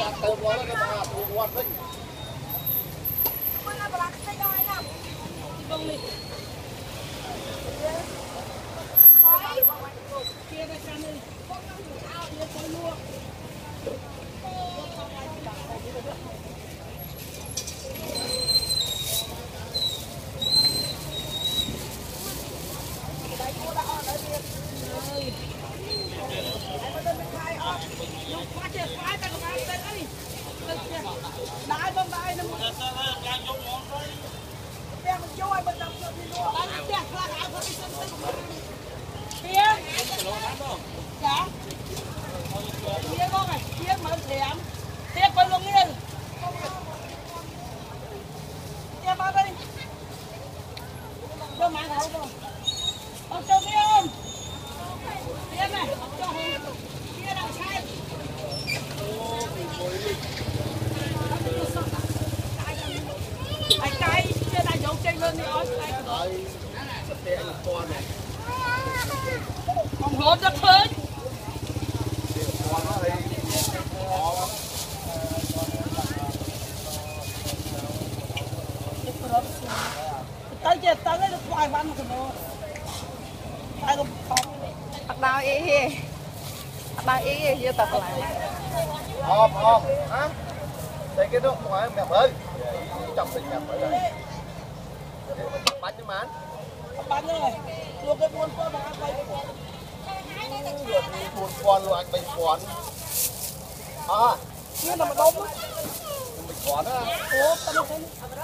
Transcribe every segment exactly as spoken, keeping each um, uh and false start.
Không hốt rất phơi. Tới giờ tới lấy được vài văn rồi nó. Ai cũng không. Bắt đầu ý hi. Bắt đầu ý hi giờ tập lại. Hòm hòm hả? Đây cái đó ngoài mẹ ơi. Chọc tình mẹ ơi. Bánh chứ mán. Bánh rồi. Luôn cái buôn con mà ăn bay. Buôn con luôn ăn bay con. À, kia là mà đông á. mình con á. Ủa, tao không thấy.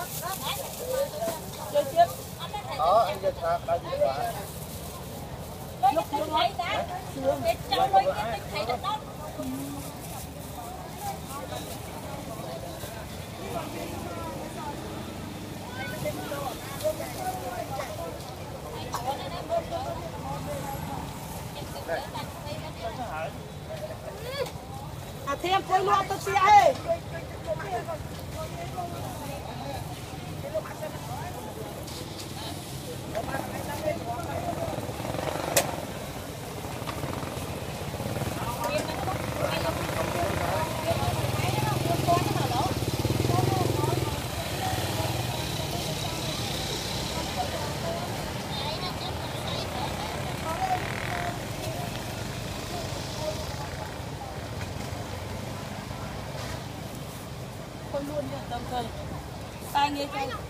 Chơi chết. Ờ, anh giờ sao đã gì bạn? Lúc sướng lắm. Sướng. À thêm quay luôn tao xe ơi. Con luôn nha, đồng thời. Tai nghe cho.